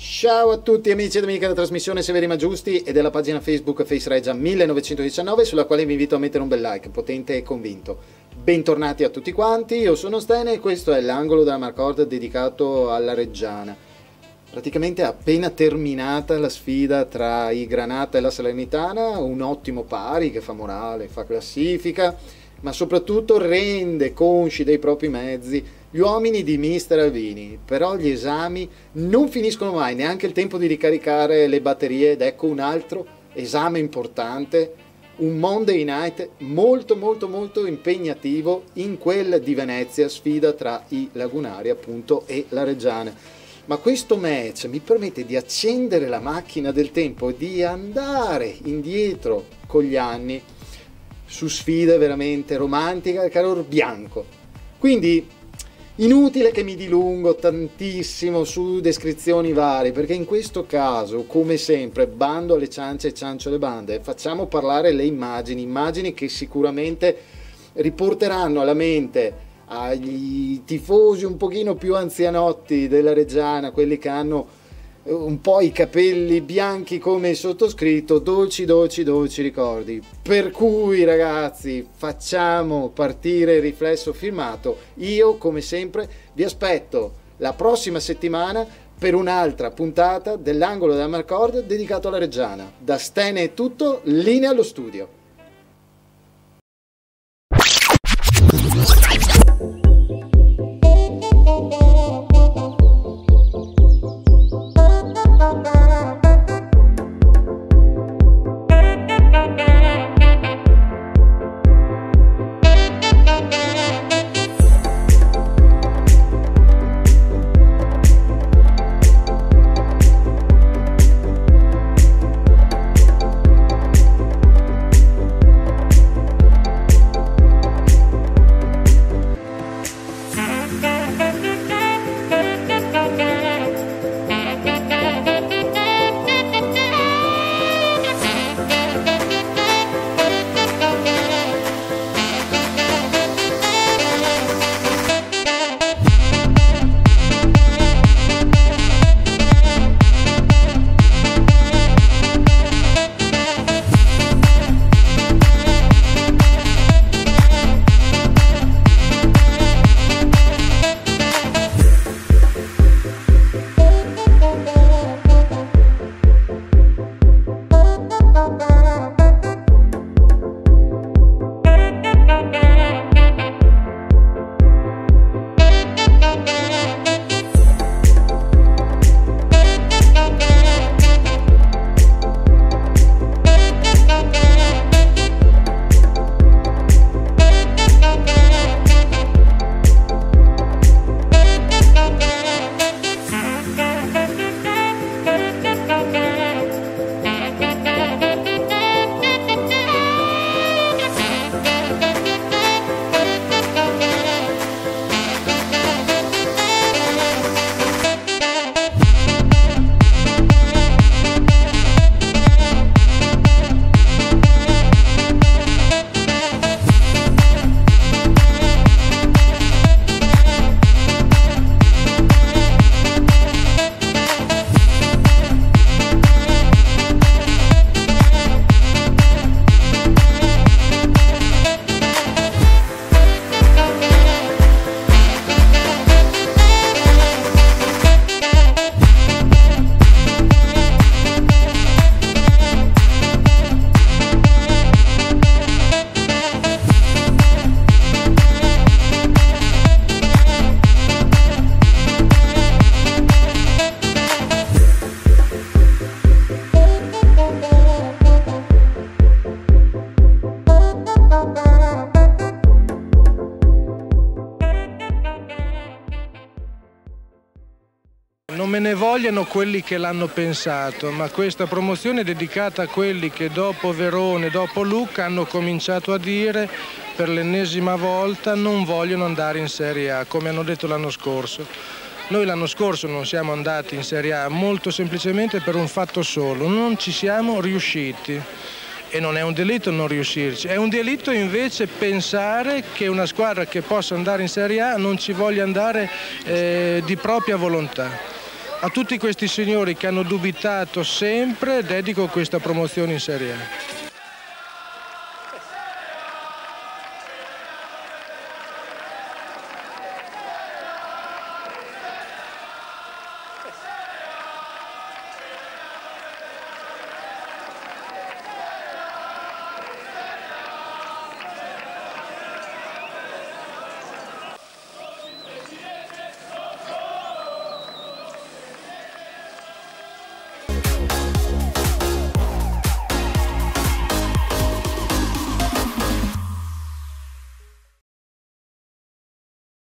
Ciao a tutti amici ed amiche della trasmissione Severi ma Giusti e della pagina Facebook Face Regia 1919, sulla quale vi invito a mettere un bel like potente e convinto. Bentornati a tutti quanti, io sono Stene e questo è l'angolo della Marcord dedicato alla Reggiana. Praticamente è appena terminata la sfida tra i Granata e la Salernitana, un ottimo pari che fa morale, fa classifica, ma soprattutto rende consci dei propri mezzi gli uomini di Mister Alvini. Però gli esami non finiscono mai, neanche il tempo di ricaricare le batterie, ed ecco un altro esame importante, un Monday Night molto impegnativo in quel di Venezia, sfida tra i lagunari appunto e la Reggiana. Ma questo match mi permette di accendere la macchina del tempo e di andare indietro con gli anni su sfide veramente romantiche al calor bianco. Quindi inutile che mi dilungo tantissimo su descrizioni varie, perché in questo caso, come sempre, bando alle ciance e ciancio alle bande, facciamo parlare le immagini che sicuramente riporteranno alla mente agli tifosi un pochino più anzianotti della Reggiana, quelli che hanno un po' i capelli bianchi come il sottoscritto, dolci ricordi. Per cui ragazzi, facciamo partire il riflesso filmato. Io come sempre vi aspetto la prossima settimana per un'altra puntata dell'angolo della Marcord dedicato alla Reggiana. Da Stene è tutto, linea allo studio. Non me ne vogliano quelli che l'hanno pensato, ma questa promozione è dedicata a quelli che dopo Verona e dopo Lucca hanno cominciato a dire per l'ennesima volta non vogliono andare in Serie A, come hanno detto l'anno scorso. Noi l'anno scorso non siamo andati in Serie A molto semplicemente per un fatto solo, non ci siamo riusciti. E non è un delitto non riuscirci, è un delitto invece pensare che una squadra che possa andare in Serie A non ci voglia andare di propria volontà. A tutti questi signori che hanno dubitato sempre dedico questa promozione in Serie A.